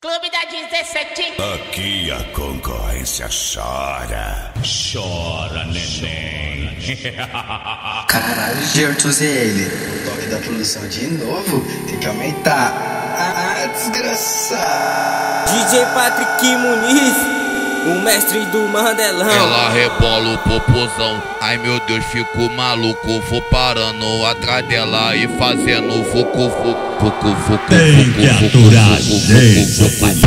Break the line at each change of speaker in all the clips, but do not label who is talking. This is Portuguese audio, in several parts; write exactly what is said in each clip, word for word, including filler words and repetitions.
Clube da dezessete.
Aqui a concorrência chora.
Chora, neném.
Caralho, Gertus e ele. O toque da produção de novo. Tem que aumentar. Ah, desgraçado.
D J Patrick Muniz, o mestre do Mandelão.
Ela rebola o popozão. Ai meu Deus, fico maluco. Vou parando atrás dela e fazendo vucu vucu vucu vucu.
Tem que aturar, gente.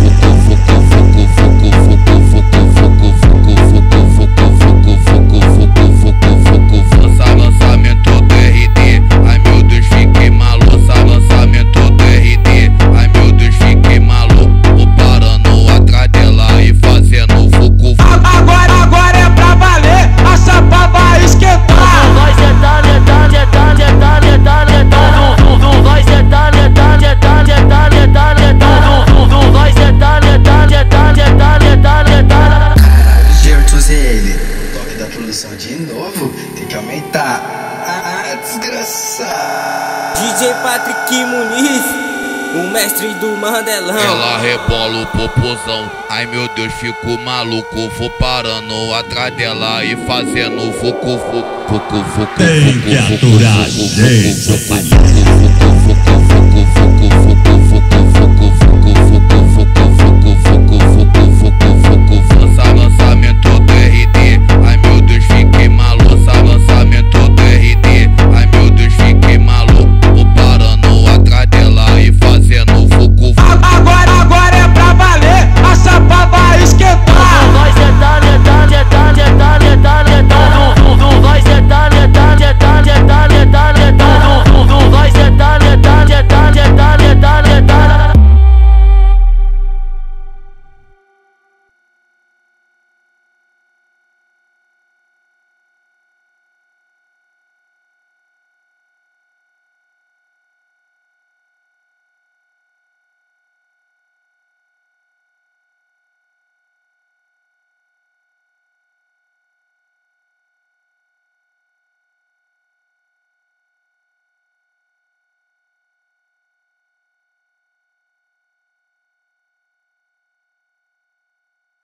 Lança lançamento do R D. Ai meu Deus, fiquei maluco. Lança lançamento do R D. Ai meu Deus, fiquei maluco. Vou parando atrás dela e fazendo vucu vucu.
Agora, agora é pra valer. A chapa vai esquentar.
Tu vai sentar, sentar, sentar, sentar, sentar, sentar. Tu, tu vai sentar, sentar, sentar, sentar, sentar, sentar. Tu, tu vai sentar, sentar, sentar, sentar, sentar, sentar.
Caralho, Gertus e ele. O toque da produção de novo. Tem que aumentar. Ah, desgraçado.
D J Patrick Muniz, o mestre do Mandelão.
Ela rebola o popozão. Ai meu Deus, fico maluco. Vou parando atrás dela e fazendo vucu vucu vucu vucu.
Tem que aturar, gente.